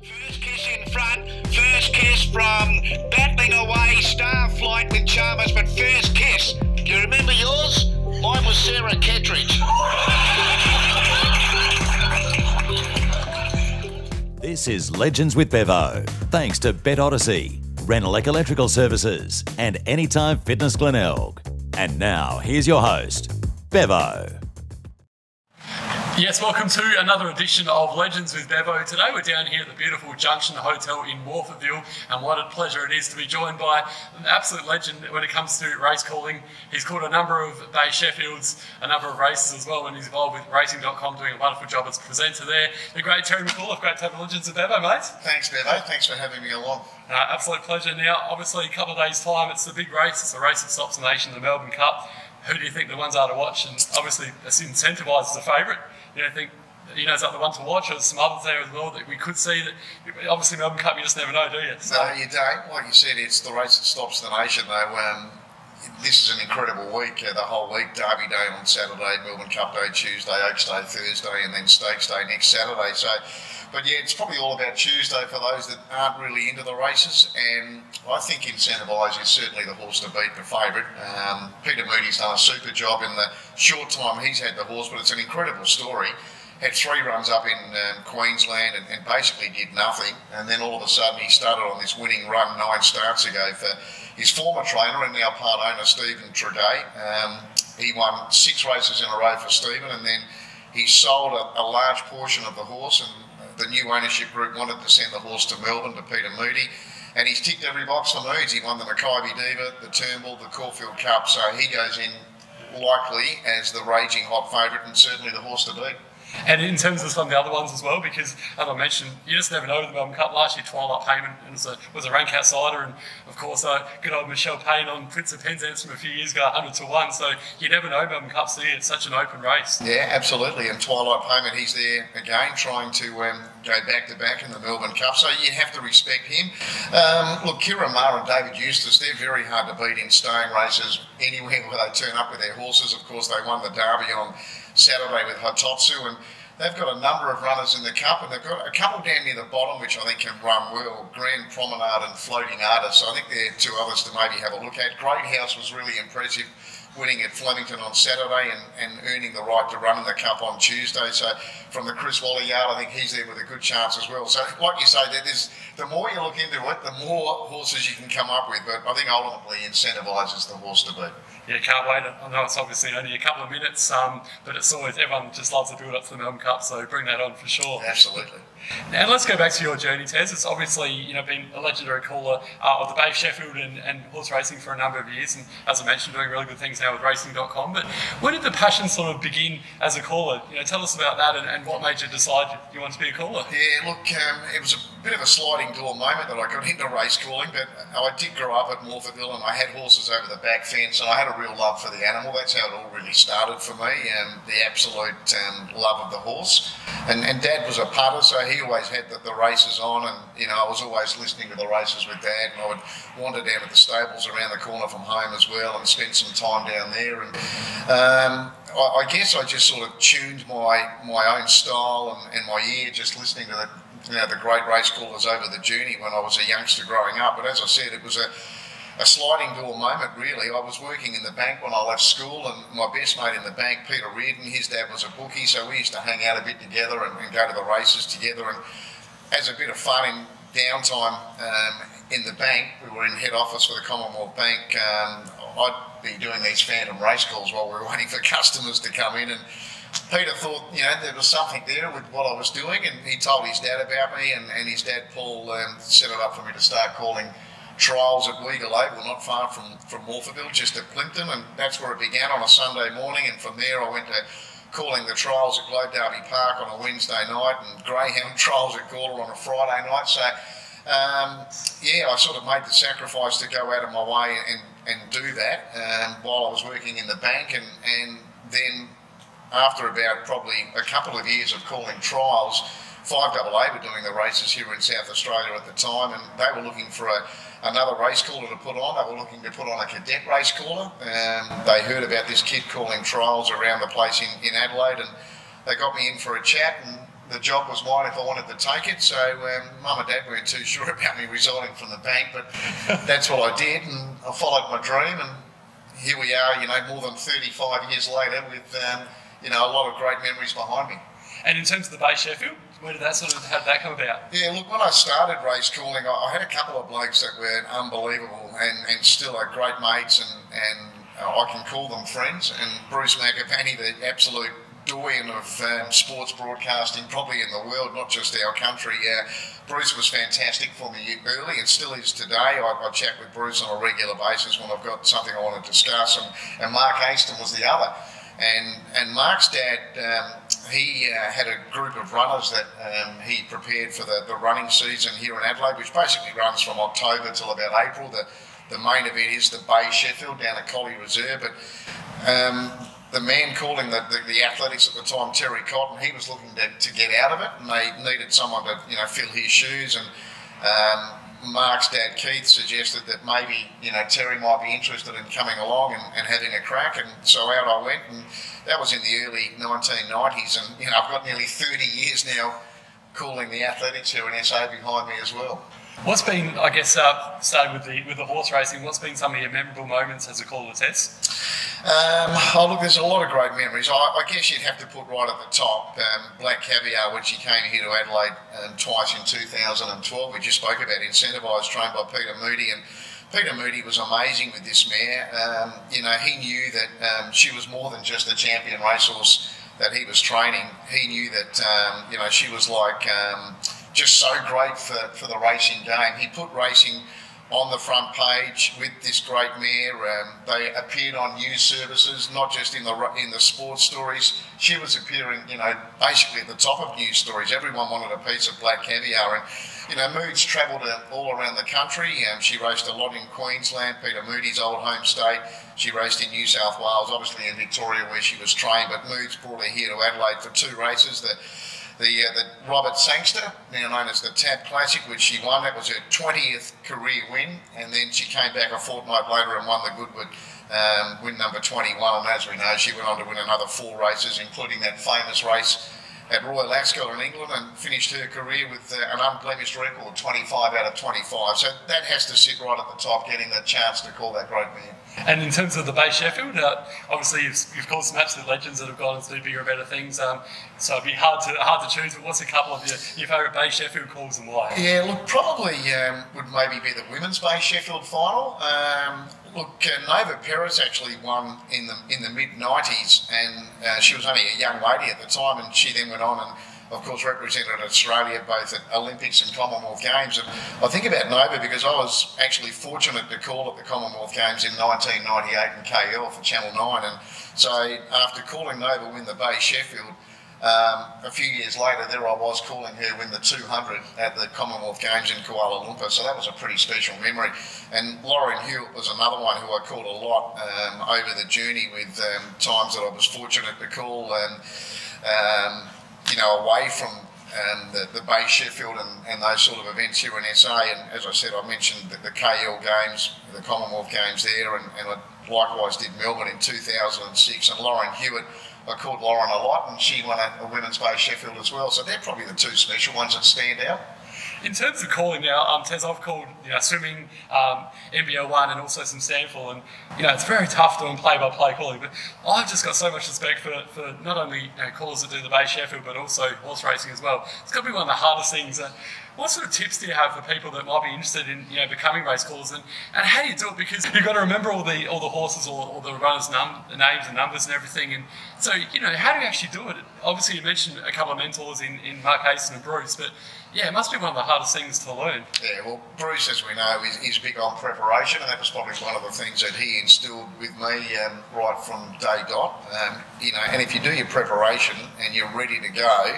First kiss in front, first kiss from battling away Starflight with Chalmers, but first kiss. Do you remember yours? Mine was Sarah Kettridge. This is Legends with Bevo, thanks to Bet Odyssey, Renelec Electrical Services, and Anytime Fitness Glenelg. And now, here's your host, Bevo. Yes, welcome to another edition of Legends with Bevo. Today we're down here at the beautiful Junction Hotel in Morphettville, and what a pleasure it is to be joined by an absolute legend when it comes to race calling. He's called a number of Bay Sheffields, a number of races as well, and he's involved with Racing.com, doing a wonderful job as presenter there. The great Terry McAuliffe, great to have Legends with Bevo, mate. Thanks, Bevo. Thanks for having me along. Absolute pleasure. Now, obviously, a couple of days' time, it's the big race. It's the race that stops the nation, the Melbourne Cup. Who do you think the ones are to watch? And obviously, it's incentivised as a favourite. You don't think, is that the one to watch, or there's some others there as well that we could see that, obviously Melbourne Cup, you just never know, do you? So, no, you don't. Like you said, it's the race that stops the nation, though. This is an incredible week, the whole week. Derby Day on Saturday, Melbourne Cup Day Tuesday, Oaks Day Thursday, and then Stakes Day next Saturday. So, but yeah, it's probably all about Tuesday for those that aren't really into the races, and I think Incentivise is certainly the horse to beat, the favourite. Peter Moody's done a super job in the short time he's had the horse, but it's an incredible story. Had 3 runs up in Queensland and basically did nothing, and then all of a sudden he started on this winning run 9 starts ago for his former trainer and now part owner Stephen Truday. He won 6 races in a row for Stephen, and then he sold a large portion of the horse, and the new ownership group wanted to send the horse to Melbourne to Peter Moody, and he's ticked every box for Moods. He won the Mackay Diva, the Turnbull, the Caulfield Cup, so he goes in likely as the raging hot favourite and certainly the horse to beat. And in terms of some of the other ones as well, because as I mentioned, you just never know with the Melbourne Cup. Last year, Twilight Payment was a rank outsider, and of course, good old Michelle Payne on Prince of Penzance from a few years ago, 100 to 1. So you never know Melbourne Cup. See, it's such an open race. Yeah, absolutely. And Twilight Payment, he's there again, trying to go back to back in the Melbourne Cup. So you have to respect him. Look, Kira Ma and David Eustace, they're very hard to beat in staying races anywhere where they turn up with their horses. Of course, they won the Derby on Saturday with Hototsu, and they've got a number of runners in the Cup, and they've got a couple down near the bottom which I think can run well, Grand Promenade and Floating Artist. I think they're 2 others to maybe have a look at. Great House was really impressive, winning at Flemington on Saturday and earning the right to run in the Cup on Tuesday. So from the Chris Waller yard, I think he's there with a good chance as well. So like you say, the more you look into it, the more horses you can come up with, but I think ultimately Incentivises the horse to beat. Yeah, can't wait. I know it's obviously only a couple of minutes, but it's always, everyone just loves the build up to the Melbourne Cup, so bring that on for sure. Absolutely. And let's go back to your journey, Tez. It's obviously, been a legendary caller of the Bay Sheffield and horse racing for a number of years, and as I mentioned, doing really good things now with Racing.com. But when did the passion sort of begin as a caller? Tell us about that and what made you decide you wanted to be a caller. Yeah, look, it was a bit of a sliding door moment that I got into race calling, but I did grow up at Morphettville, and I had horses over the back fence, and I had a real love for the animal. That's how it all really started for me, the absolute love of the horse. And Dad was a putter, so he always had the races on, and I was always listening to the races with Dad, and I would wander down to the stables around the corner from home as well and spend some time down there. And I guess I just sort of tuned my own style and my ear just listening to the great race callers over the journey when I was a youngster growing up. But as I said, it was a sliding door moment, really. I was working in the bank when I left school, and my best mate in the bank, Peter Reardon, his dad was a bookie, so we used to hang out a bit together and go to the races together. And as a bit of fun in downtime in the bank, we were in head office for the Commonwealth Bank. I'd be doing these phantom race calls while we were waiting for customers to come in, and Peter thought, there was something there with what I was doing, and he told his dad about me, and his dad, Paul, set it up for me to start calling trials at Weagle Oval, not far from Morphettville, just at Plimpton, and that's where it began on a Sunday morning. And from there I went to calling the trials at Globe Derby Park on a Wednesday night and Greyhound trials at Gawler on a Friday night. So I sort of made the sacrifice to go out of my way and do that while I was working in the bank, and then after about probably a couple of years of calling trials, 5AA were doing the races here in South Australia at the time, and they were looking for another race caller to put on. They were looking to put on a cadet race caller. They heard about this kid calling trials around the place in Adelaide, and they got me in for a chat, and the job was mine if I wanted to take it. So Mum and Dad weren't too sure about me resigning from the bank, but that's what I did, and I followed my dream, and here we are, more than 35 years later with, a lot of great memories behind me. And in terms of the Bay Sheffield, where did that how did that come about? Yeah, look, when I started race calling, I had a couple of blokes that were unbelievable and still are great mates, and I can call them friends. And Bruce McAvaney, the absolute doyen of sports broadcasting, probably in the world, not just our country. Bruce was fantastic for me early and still is today. I chat with Bruce on a regular basis when I've got something I want to discuss, and Mark Haston was the other. And Mark's dad, he had a group of runners that he prepared for the running season here in Adelaide, which basically runs from October till about April. The main event is the Bay Sheffield down at Collie Reserve, but the man calling the athletics at the time, Terry Cotton, he was looking to get out of it, and they needed someone to fill his shoes. And Mark's dad Keith suggested that maybe Terry might be interested in coming along and having a crack, and so out I went, and that was in the early 1990s. And I've got nearly 30 years now calling the athletics here in SA behind me as well. What's been, I guess, starting with the horse racing, what's been some of your memorable moments as a caller, Tess? Look, there's a lot of great memories. I guess you'd have to put right at the top Black Caviar, when she came here to Adelaide twice in 2012. We just spoke about Incentivised, trained by Peter Moody, and Peter Moody was amazing with this mare. He knew that she was more than just a champion racehorse that he was training. He knew that she was like just so great for the racing game. He put racing on the front page with this great mare. They appeared on news services, not just in the sports stories. She was appearing, basically at the top of news stories. Everyone wanted a piece of Black Caviar, and Moods travelled all around the country. She raced a lot in Queensland, Peter Moody's old home state. She raced in New South Wales, obviously in Victoria where she was trained, but Moods brought her here to Adelaide for 2 races. The Robert Sangster, now known as the TAB Classic, which she won. That was her 20th career win, and then she came back a fortnight later and won the Goodwood, win number 21. And as we know, she went on to win another 4 races, including that famous race at Royal Ascot in England, and finished her career with an unblemished record, 25 out of 25. So that has to sit right at the top, getting the chance to call that great man. And in terms of the Bay Sheffield, obviously you've called some absolute legends that have gone on to do bigger and better things. So it'd be hard to choose. But what's a couple of your favourite Bay Sheffield calls and why? Yeah, look, probably would maybe be the women's Bay Sheffield final. Nova Perez actually won in the mid-90s, and she was only a young lady at the time, and she then went on and, of course, represented Australia both at Olympics and Commonwealth Games. And I think about Nova because I was actually fortunate to call at the Commonwealth Games in 1998 in KL for Channel 9. And so after calling Nova win the Bay Sheffield, a few years later, there I was calling her win the 200 at the Commonwealth Games in Kuala Lumpur. So that was a pretty special memory. And Lauren Hewitt was another one who I called a lot over the journey, with times that I was fortunate to call away from the Bay Sheffield and those sort of events here in SA. And as I said, I mentioned the KL Games, the Commonwealth Games there, and I likewise did Melbourne in 2006. And Lauren Hewitt, I called Lauren a lot, and she won a women's Bay Sheffield as well. So they're probably the 2 special ones that stand out. In terms of calling now, Tez, I've called swimming, NBL1, and also some Stanford, and it's very tough doing play-by-play calling. But I've just got so much respect for not only callers that do the Bay Sheffield, but also horse racing as well. It's got to be one of the hardest things. What sort of tips do you have for people that might be interested in becoming race callers, and how do you do it? Because you've got to remember all the horses, all the runners' names and numbers and everything. And so how do you actually do it? Obviously, you mentioned a couple of mentors in Mark Haston and Bruce, but yeah, it must be one of the hardest things to learn. Yeah, well, Bruce, as we know, is big on preparation, and that was probably one of the things that he instilled with me right from day dot. And if you do your preparation and you're ready to go,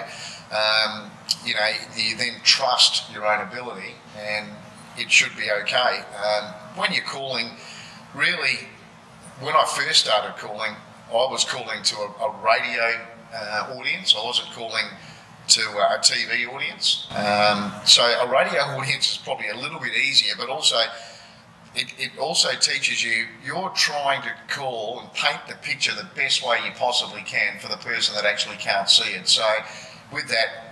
you then trust your own ability, and it should be okay. When you're calling, really, when I first started calling, I was calling to a radio audience. I wasn't calling to a TV audience. So a radio audience is probably a little bit easier, but also it also teaches you're trying to call and paint the picture the best way you possibly can for the person that actually can't see it. So with that,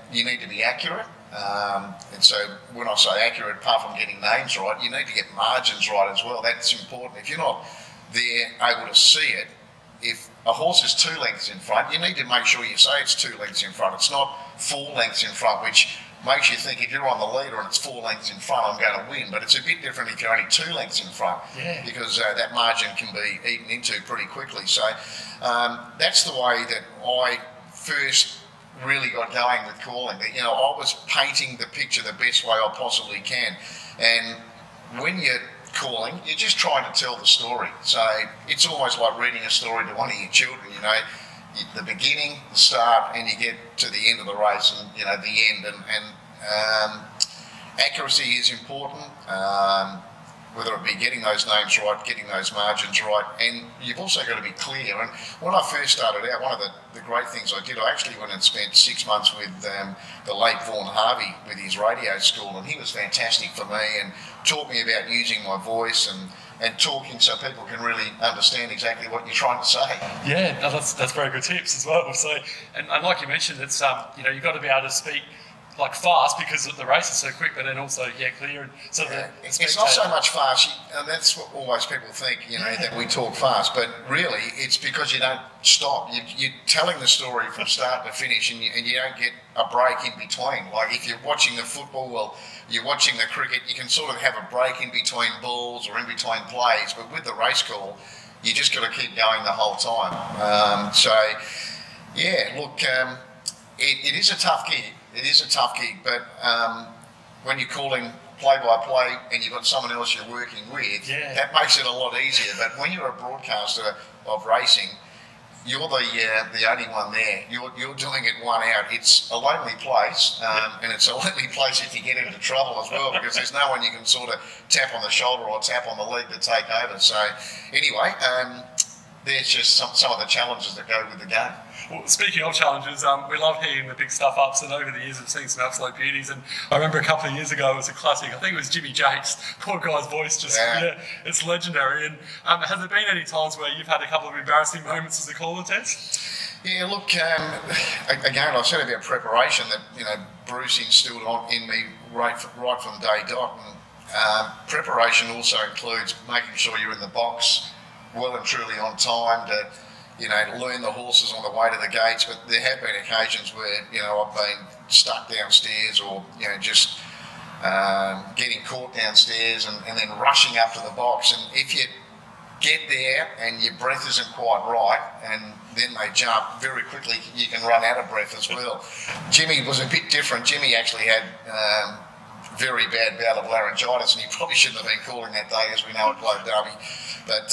you need to be accurate. And so when I say accurate, apart from getting names right, you need to get margins right as well. That's important. If you're not there able to see it, if a horse is 2 lengths in front, you need to make sure you say it's 2 lengths in front. It's not 4 lengths in front, which makes you think if you're on the leader and it's 4 lengths in front, I'm going to win. But it's a bit different if you're only 2 lengths in front, because that margin can be eaten into pretty quickly. So that's the way that I first really got going with calling. That, I was painting the picture the best way I possibly can. And when you're calling, you're just trying to tell the story. So it's almost like reading a story to one of your children, the beginning, the start, and you get to the end of the race and, the end. And accuracy is important, whether it be getting those names right, getting those margins right, and you've also got to be clear. And when I first started out, one of the great things I did, I actually went and spent 6 months with the late Vaughan Harvey with his radio school, and he was fantastic for me and taught me about using my voice and talking so people can really understand exactly what you're trying to say. Yeah, no, that's very good tips as well. So, and like you mentioned, it's you've got to be able to speak like fast because the race is so quick, but then also clear and sort of. It's not so much fast, and that's what always people think, that we talk fast. But really, it's because you don't stop. You're telling the story from start to finish, and you don't get a break in between. Like if you're watching the football, well, you're watching the cricket, you can sort of have a break in between balls or in between plays. But with the race call, you just got to keep going the whole time. It is a tough gig. It is a tough gig, but when you're calling play-by-play and you've got someone else you're working with, that makes it a lot easier. But when you're a broadcaster of racing, you're the only one there. You're doing it one out. It's a lonely place, and it's a lonely place if you get into trouble as well, because there's no one you can sort of tap on the shoulder or tap on the leg to take over. So anyway, there's just some of the challenges that go with the game. Well, speaking of challenges, we love hearing the big stuff-ups, and over the years we've seen some absolute beauties. And I remember a couple of years ago it was a classic. I think it was Jimmy Jakes. Poor guy's voice it's legendary. And has there been any times where you've had a couple of embarrassing moments as a caller, Tess? Yeah, look, again, I said about preparation that, Bruce instilled in me right from day dot. And preparation also includes making sure you're in the box well and truly on time to learn the horses on the way to the gates. But there have been occasions where, I've been stuck downstairs or, just getting caught downstairs and then rushing up to the box. And if you get there and your breath isn't quite right and then they jump very quickly, you can run out of breath as well. Jimmy was a bit different. Jimmy actually had very bad bout of laryngitis, and he probably shouldn't have been calling that day, as we know at Globe Derby. But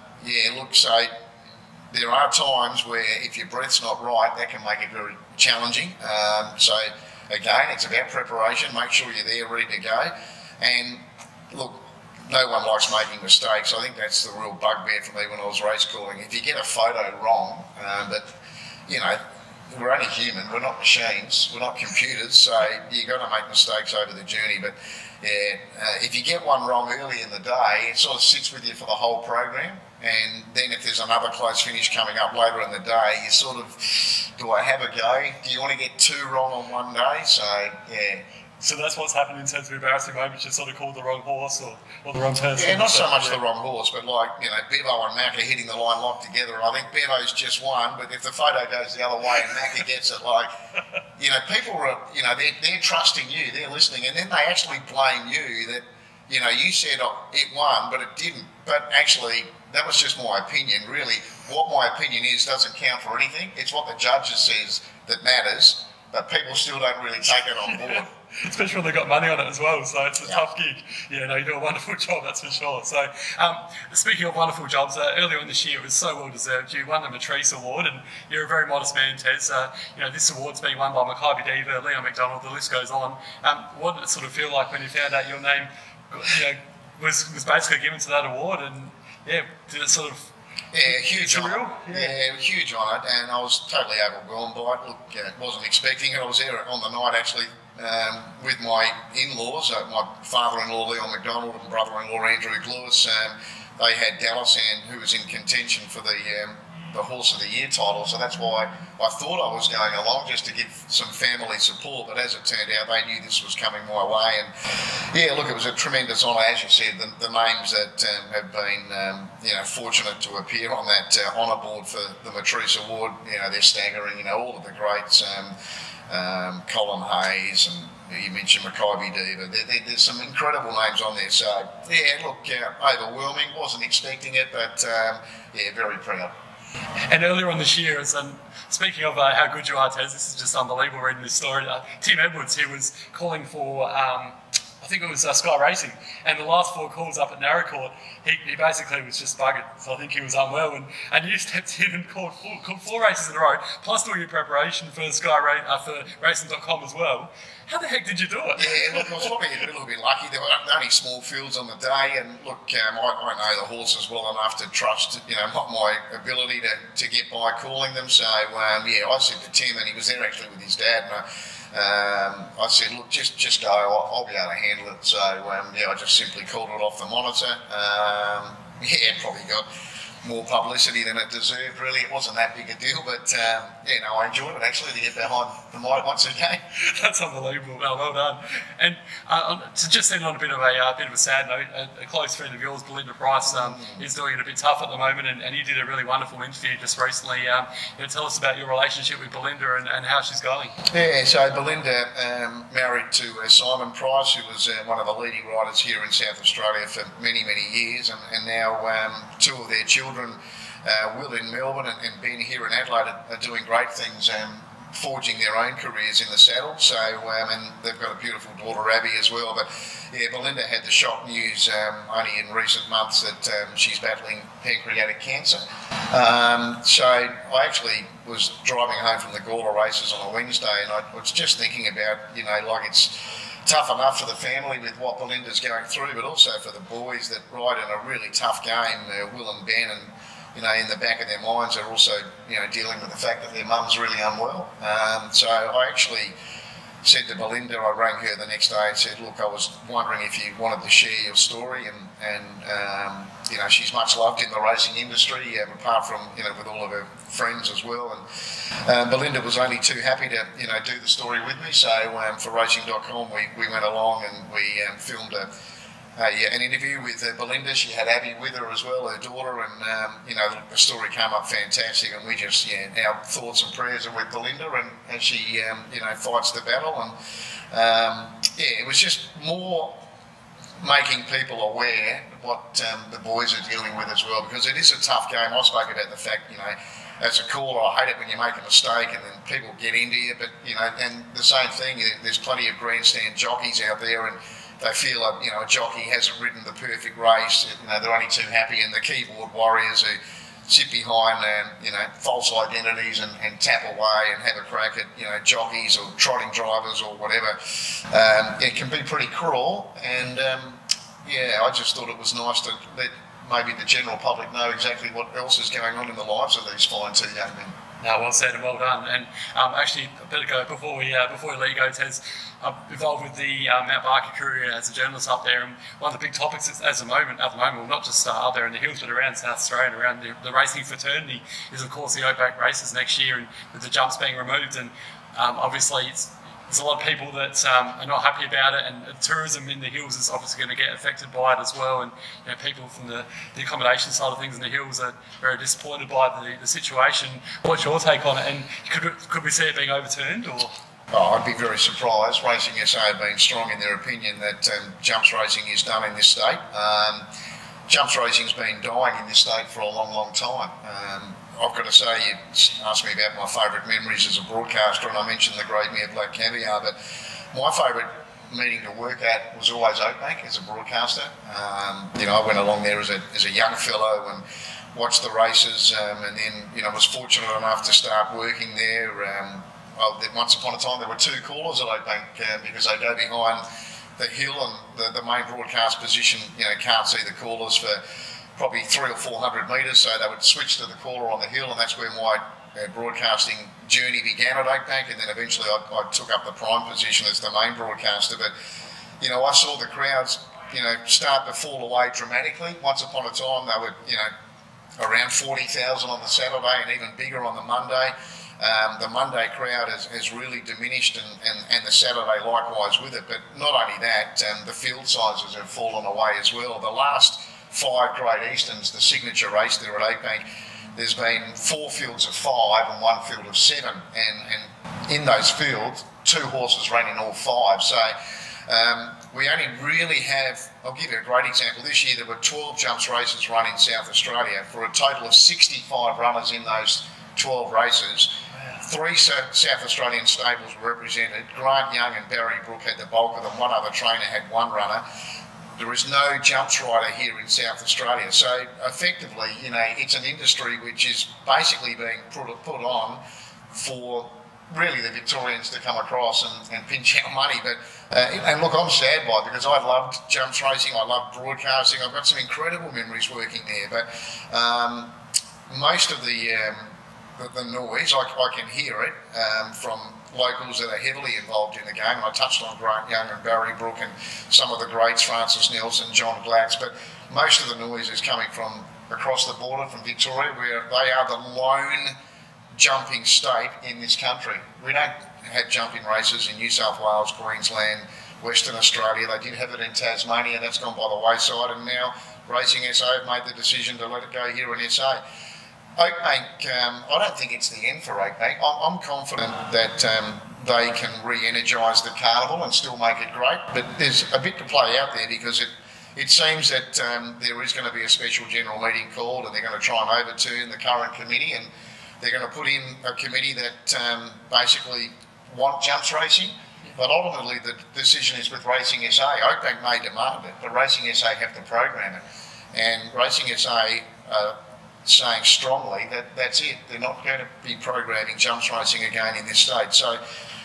so there are times where if your breath's not right, that can make it very challenging. So again, it's about preparation. Make sure you're there, ready to go. And look, no one likes making mistakes. I think that's the real bugbear for me when I was race calling. If you get a photo wrong, but we're only human. We're not machines. We're not computers. So you've got to make mistakes over the journey. But if you get one wrong early in the day, it sort of sits with you for the whole program. And then if there's another close finish coming up later in the day, you sort of, do I have a go? Do you want to get 2 wrong on one day? So, yeah. So that's what's happened in terms of embarrassing moments. You sort of called the wrong horse or the wrong person. Yeah, not so much the wrong horse, but Bevo and Macca hitting the line locked together. And I think Bevo's just won, but if the photo goes the other way and Macca gets it, people are, they're trusting you, they're listening, and then they actually blame you that, you said it won, but it didn't. But actually, that was just my opinion. Really, what my opinion is doesn't count for anything. It's what the judges says that matters, but people still don't really take it on board. Especially when they've got money on it as well, so it's a tough gig. You do a wonderful job, that's for sure. So, speaking of wonderful jobs, earlier in this year it was so well deserved. You won the Matrice Award, and you're a very modest man, Tez. This award's been won by Makybe Diva, Leon McDonald, the list goes on. What did it sort of feel like when you found out your name, was basically given to that award? And did it sort of? Yeah, huge honour. Yeah, huge honour, and I was totally overwhelmed by it. Look, wasn't expecting it. I was there on the night actually. With my in-laws, my father-in-law Leon McDonald and brother-in-law Andrew Lewis. They had Dallasan, who was in contention for the the Horse of the Year title, so that's why I thought I was going along, just to give some family support. But as it turned out, they knew this was coming my way, and yeah, look, it was a tremendous honour. As you said, the names that have been fortunate to appear on that honour board for the Matrice Award, they're staggering. All of the greats, Colin Hayes, and you mentioned Makybe Diva. There's some incredible names on there. So yeah, look, overwhelming. Wasn't expecting it, but very proud. And earlier on this year, speaking of how good you are, Tez, this is just unbelievable reading this story. Tim Edwards, he was calling for, I think it was Sky Racing, and the last 4 calls up at Narracourt, he basically was just buggered. So I think he was unwell, and you stepped in and called 4 races in a row, plus all your preparation for for Racing.com as well. How the heck did you do it? Yeah, look, I was probably a little bit lucky. There were only small fields on the day, and look, I know the horses well enough to trust, my ability to get by calling them. So I said to Tim, and he was there actually with his dad, and I said, look, just go. I'll be able to handle it. So I just simply called it off the monitor. It probably got more publicity than it deserved. Really, it wasn't that big a deal, but I enjoyed it actually, to get behind the mic once again. That's unbelievable. Well done. And to just end on a bit of a sad note, a close friend of yours, Belinda Price, is doing it a bit tough at the moment, and you did a really wonderful interview just recently. Tell us about your relationship with Belinda and how she's going. Yeah, so Belinda married to Simon Price, who was one of the leading riders here in South Australia for many, many years, and now 2 of their children, Will in Melbourne and Ben here in Adelaide, are doing great things, forging their own careers in the saddle. So, and they've got a beautiful daughter, Abby, as well. But yeah, Belinda had the shock news only in recent months that she's battling pancreatic cancer. So I actually was driving home from the Gawler races on a Wednesday, and I was just thinking about, it's tough enough for the family with what Belinda's going through, but also for the boys that ride in a really tough game, Will and Ben, and in the back of their minds are also dealing with the fact that their mum's really unwell. So I actually said to Belinda, I rang her the next day and said, look, I was wondering if you wanted to share your story, and she's much loved in the racing industry, apart from with all of her friends as well. And Belinda was only too happy to do the story with me. So for Racing.com, we went along and we filmed an interview with Belinda. She had Abby with her as well, her daughter, and the story came up fantastic. And we just our thoughts and prayers are with Belinda, and as she fights the battle, and it was just more making people aware what the boys are dealing with as well, because it is a tough game. I spoke about the fact, as a caller, I hate it when you make a mistake and then people get into you, but and the same thing, there's plenty of grandstand jockeys out there, and they feel a jockey hasn't ridden the perfect race. They're only too happy, and the keyboard warriors who sit behind false identities and tap away and have a crack at jockeys or trotting drivers or whatever. It can be pretty cruel, and I just thought it was nice to let maybe the general public know exactly what else is going on in the lives of these fine 2 young men. No, well said and well done. And actually, a bit ago, before we let you go, Tez, I'm involved with the Mount Barker career as a journalist up there, and one of the big topics at the moment, well, not just up there in the hills, but around South Australia and around the racing fraternity, is of course the Oakbank races next year, and with the jumps being removed, and obviously there's a lot of people that are not happy about it, and tourism in the hills is obviously going to get affected by it as well. And people from the accommodation side of things in the hills are very disappointed by the situation. What's your take on it? And could we see it being overturned? Or? I'd be very surprised. Racing SA have been strong in their opinion that jumps racing is done in this state. Jumps racing's been dying in this state for a long, long time. I've got to say, you asked me about my favourite memories as a broadcaster, and I mentioned the Great Mare Black Caviar, but my favourite meeting to work at was always Oakbank as a broadcaster. I went along there as a young fellow and watched the races, and then was fortunate enough to start working there. Once upon a time there were 2 callers at Oakbank because they go behind the hill, and the main broadcast position can't see the callers for probably 300 or 400 metres, so they would switch to the caller on the hill, and that's where my broadcasting journey began at Oakbank, and then eventually I took up the prime position as the main broadcaster. But I saw the crowds start to fall away dramatically. Once upon a time they would around 40,000 on the Saturday and even bigger on the Monday. The Monday crowd has really diminished, and the Saturday likewise with it. But not only that, the field sizes have fallen away as well. The last 5 Great Easterns, the signature race there at Oakbank, there's been 4 fields of 5 and 1 field of 7, and in those fields 2 horses ran in all 5. So we only really have, I'll give you a great example. This year there were 12 jumps races run in South Australia for a total of 65 runners in those 12 races. 3 South Australian stables were represented. Grant Young and Barry Brook had the bulk of them. One other trainer had 1 runner. There is no jumps rider here in South Australia. So effectively, you know, it's an industry which is basically being put on for really the Victorians to come across and pinch our money. But and look, I'm sad by it because I loved jumps racing. I loved broadcasting. I've got some incredible memories working there. But most of the noise, I can hear it from locals that are heavily involved in the game. And I touched on Grant Young and Barry Brook and some of the greats, Francis Nelson, John Glatz, but most of the noise is coming from across the border from Victoria, where they are the lone jumping state in this country. We don't have jumping races in New South Wales, Queensland, Western Australia. They did have it in Tasmania, that's gone by the wayside, and now Racing SA have made the decision to let it go here in SA. Oakbank, I don't think it's the end for Oakbank. I'm confident that they can re-energise the carnival and still make it great, but there's a bit to play out there because it seems that there is going to be a special general meeting called, and they're going to try and overturn the current committee, and they're going to put in a committee that basically want jumps racing, but ultimately the decision is with Racing SA. Oakbank may demand it, but Racing SA have to program it, and Racing SA saying strongly that that's it. They're not going to be programming jumps racing again in this state. So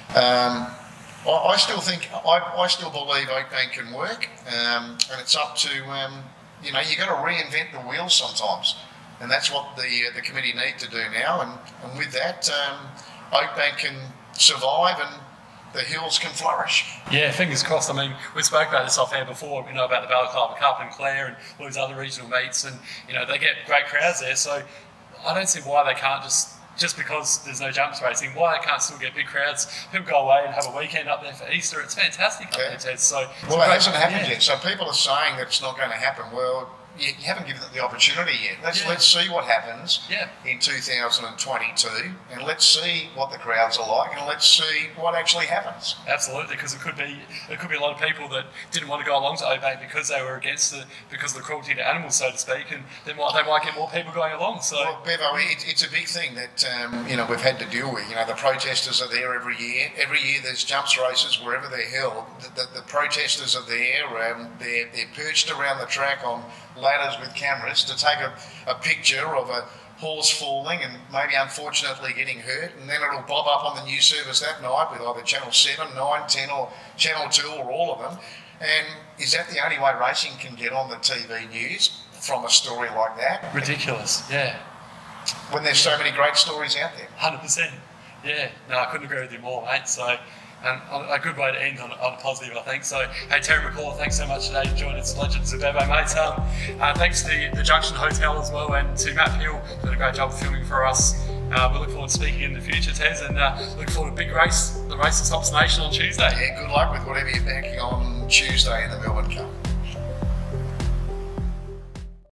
I still think, I still believe Oakbank can work, and it's up to, you know, you've got to reinvent the wheel sometimes, and that's what the committee need to do now, and with that, Oakbank can survive and the hills can flourish. Yeah, fingers crossed. I mean, we spoke about this off air before, you know, about the Balaclava Cup and Clare and all these other regional meets, and, you know, they get great crowds there, so I don't see why they can't just because there's no jumps racing, why they can't still get big crowds. People go away and have a weekend up there for Easter. It's fantastic up there, Ted. So, well, it hasn't happened yet, so people are saying that it's not going to happen. Well, you haven't given it the opportunity yet. Let's see what happens in 2022, and let's see what the crowds are like, and let's see what actually happens. Absolutely, because there could be a lot of people that didn't want to go along to Oakbank because they were against because of the cruelty to animals, so to speak, and they might get more people going along. So, well, Bevo, it's a big thing that you know, we've had to deal with. You know, the protesters are there every year. Every year there's jumps races wherever they're held. The protesters are there. They're perched around the track on ladders with cameras to take a picture of a horse falling and maybe unfortunately getting hurt, and then it'll bob up on the news service that night with either Channel 7, 9, 10 or Channel 2 or all of them. And is that the only way racing can get on the TV news from a story like that? Ridiculous, yeah. When there's so many great stories out there. 100%. Yeah, no, I couldn't agree with you more, mate. So, and a good way to end on a positive, I think. So, hey, Terry McCall, thanks so much today for joining us, Legends of Bevo, mate. Thanks to the Junction Hotel as well, and to Matt Peel, who did a great job of filming for us. We look forward to speaking in the future, Tez, and look forward to a big race, the race at Thompson Nation on Tuesday. Yeah, good luck with whatever you're backing on Tuesday in the Melbourne Cup.